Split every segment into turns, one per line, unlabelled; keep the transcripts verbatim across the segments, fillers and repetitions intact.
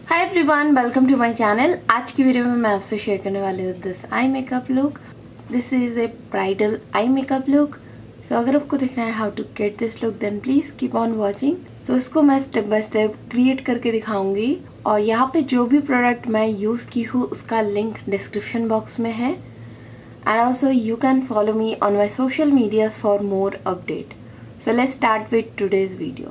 Hi everyone, welcome to my channel. आज की video में मैं आपसे शेयर करने वाली हूँ this eye makeup look. This is a bridal eye makeup look. So अगर आपको देखना है how to get this look then please keep on watching. So इसको मैं स्टेप बाय स्टेप क्रिएट करके दिखाऊंगी और यहाँ पे जो भी प्रोडक्ट मैं यूज की हूँ उसका लिंक डिस्क्रिप्शन बॉक्स में है। And also you can follow me on my social medias for more update. So let's start with today's video.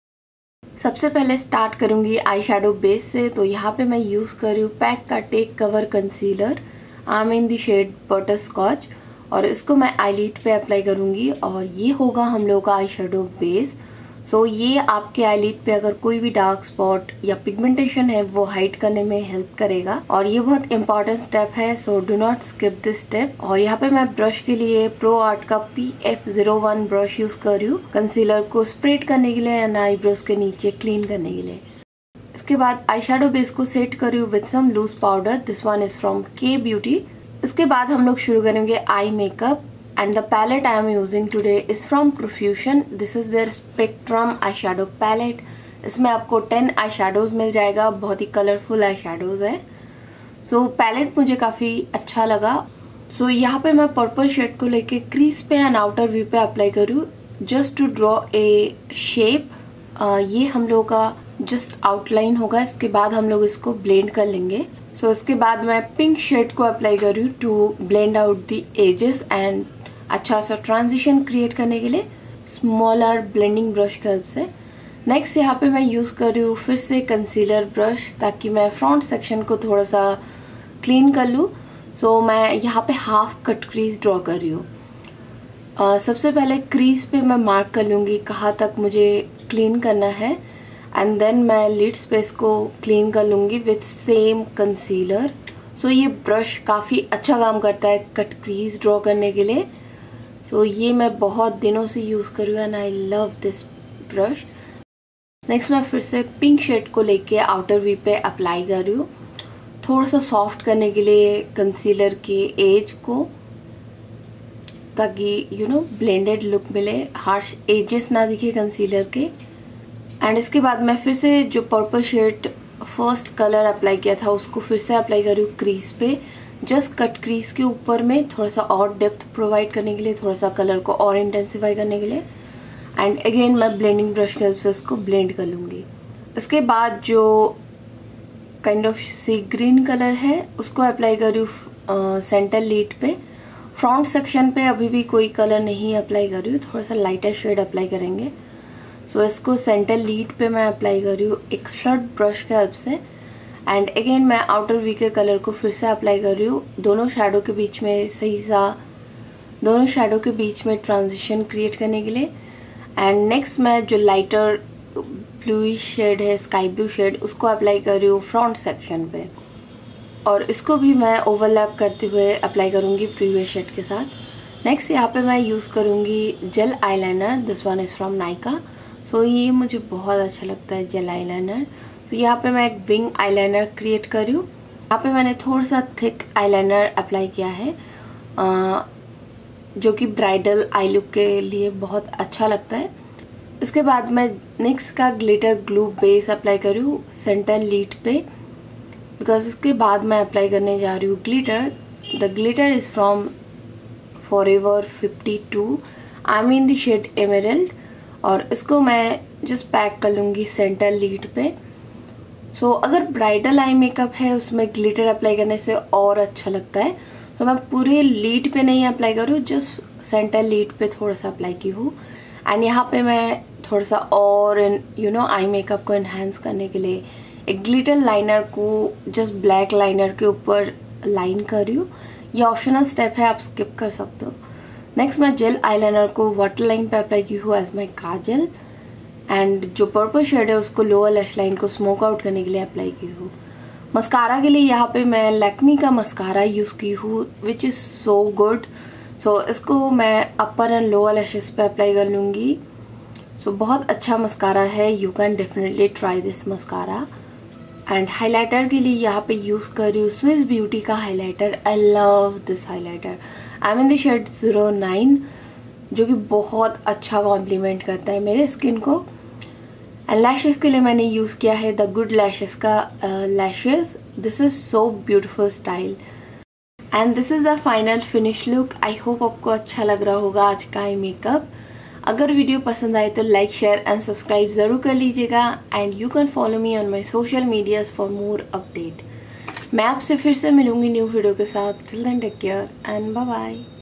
सबसे पहले स्टार्ट करूंगी आई शेडो बेस से। तो यहाँ पे मैं यूज कर रही हूँ पैक का take cover concealer. I am in the shade butterscotch और इसको मैं आईलिड पे अप्लाई करूंगी और ये होगा हम लोगों का आई शेडो बेस। सो ये आपके आईलिड पे अगर कोई भी डार्क स्पॉट या पिगमेंटेशन है वो हाइड करने में हेल्प करेगा और ये बहुत इंपॉर्टेंट स्टेप है। So do not skip this step. और यहाँ पे मैं ब्रश के लिए प्रो आर्ट का P F zero one brush use कर रही हूँ कंसीलर को स्प्रेड करने के लिए एंड आईब्रोज के नीचे क्लीन करने के लिए। इसके बाद आई शेडो बेस को सेट कर रही हूँ with some loose powder. This one is from K beauty. इसके बाद हम लोग शुरू करेंगे eye makeup and the palette I am using today is from Profusion. This is their Spectrum eyeshadow palette. इसमें आपको टेन आई शेडोज मिल जाएगा। बहुत ही कलरफुल आई शेडोज है। सो so, पैलेट मुझे काफी अच्छा लगा। सो so, यहाँ पे मैं पर्पल शेड को लेके क्रीज पे एंड आउटर व्यू पे अप्लाई करूँ just to draw a shape. ये हम लोगों का जस्ट आउटलाइन होगा। इसके बाद हम लोग इसको ब्लेंड कर लेंगे। सो so, इसके बाद मैं पिंक शेड को अप्लाई करूँ to blend out the edges and अच्छा सा ट्रांजिशन क्रिएट करने के लिए स्मॉलर ब्लेंडिंग ब्रश की हेल्प से। नेक्स्ट यहाँ पे मैं यूज कर रही हूँ फिर से कंसीलर ब्रश ताकि मैं फ्रंट सेक्शन को थोड़ा सा क्लीन कर लूँ। सो so, मैं यहाँ पे हाफ कट क्रीज ड्रॉ कर रही हूँ। uh, सबसे पहले क्रीज पे मैं मार्क कर लूँगी कहाँ तक मुझे क्लीन करना है एंड देन मैं लिड स्पेस को क्लीन कर लूँगी विथ सेम कंसीलर। सो ये ब्रश काफ़ी अच्छा काम करता है कट क्रीज ड्रॉ करने के लिए। सो so, ये मैं बहुत दिनों से यूज कर रही हूँ and I love this brush. Next मैं फिर से पिंक शेड को लेके आउटर वी पे अप्लाई कर रही हूँ थोड़ा सा सॉफ्ट करने के लिए कंसीलर के एज को ताकि यू नो ब्लेंडेड लुक मिले, हार्श एजेस ना दिखे कंसीलर के। एंड इसके बाद मैं फिर से जो purple shade first colour apply किया था उसको फिर से अप्लाई कर रही हूँ क्रीज पे जस्ट कट क्रीज के ऊपर में थोड़ा सा और डेप्थ प्रोवाइड करने के लिए, थोड़ा सा कलर को और इंटेंसिफाई करने के लिए। एंड अगेन मैं ब्लेंडिंग ब्रश की हेल्प से उसको ब्लेंड कर लूँगी। इसके बाद जो kind of sea green colour है उसको अप्लाई कर रही हूँ सेंटर लीड पे। फ्रंट सेक्शन पे अभी भी कोई कलर नहीं अप्लाई कर रही हूँ, थोड़ा सा लाइटर शेड अप्लाई करेंगे। सो so, इसको सेंटर लीड पे मैं अप्लाई कर रही हूँ एक फ्लड ब्रश की हेल्प से। एंड अगेन मैं आउटर वी के कलर को फिर से अप्लाई कर रही हूँ दोनों शैडो के बीच में सही सा दोनों शैडो के बीच में ट्रांजिशन क्रिएट करने के लिए। एंड नेक्स्ट मैं जो लाइटर ब्लूइश शेड है स्काई ब्लू शेड उसको अप्लाई कर रही हूँ फ्रंट सेक्शन पे और इसको भी मैं ओवरलैप करते हुए अप्लाई करूँगी प्रीवियस शेड के साथ। नेक्स्ट यहाँ पे मैं यूज़ करूँगी gel eyeliner. This one is from Nykaa. So ये मुझे बहुत अच्छा लगता है जेल आईलाइनर। तो यहाँ पे मैं एक विंग आईलाइनर क्रिएट कर रही हूँ। यहाँ पे मैंने थोड़ा सा थिक आईलाइनर अप्लाई किया है आ, जो कि ब्राइडल आई लुक के लिए बहुत अच्छा लगता है। इसके बाद मैं निक्स का ग्लिटर ग्लू बेस अप्लाई कर रही हूँ सेंटर लीड पे बिकॉज इसके बाद मैं अप्लाई करने जा रही हूँ glitter. The glitter is from forever fifty two. I am in the shade emerald और इसको मैं जस्ट पैक कर लूँगी सेंटर लीड पे। सो so, अगर ब्राइडल आई मेकअप है उसमें ग्लिटर अप्लाई करने से और अच्छा लगता है। सो so, मैं पूरे लीड पे नहीं अप्लाई करूँ, जस्ट सेंटर लीड पे थोड़ा सा अप्लाई की हूँ। एंड यहाँ पे मैं थोड़ा सा और यू नो आई मेकअप को एनहांस करने के लिए एक ग्लिटर लाइनर को जस्ट ब्लैक लाइनर के ऊपर लाइन कर रही हूँ। ये ऑप्शनल स्टेप है, आप स्किप कर सकते हो। नेक्स्ट मैं जेल आईलाइनर को वाटर लाइन पे अप्लाई की हूँ एज माई काजल एंड जो पर्पल शेड है उसको लोअर लैश लाइन को स्मोक आउट करने के लिए अप्लाई की हूँ। मस्कारा के लिए यहाँ पे मैं लैक्मी का मस्कारा यूज की हूँ which is so good. So इसको मैं अपर एंड लोअर लैशेस पे अप्लाई कर लूँगी। सो so, बहुत अच्छा मस्कारा है, you can definitely try this mascara. And highlighter के लिए यहाँ पे यूज कर रही हूँ स्विस ब्यूटी का highlighter. I love this highlighter. I am in the shade zero nine जो कि बहुत अच्छा कॉम्प्लीमेंट करता है मेरे स्किन को। एंड लैशेस के लिए मैंने यूज़ किया है द गुड लैशेस का lashes. This is so beautiful style and this is the final finish look. I hope आपको अच्छा लग रहा होगा आज का आई मेकअप. अगर वीडियो पसंद आए तो लाइक शेयर एंड सब्सक्राइब ज़रूर कर लीजिएगा and you can follow me on my social medias for more update. मैं आपसे फिर से मिलूंगी न्यू वीडियो के साथ. Till then take care and bye bye.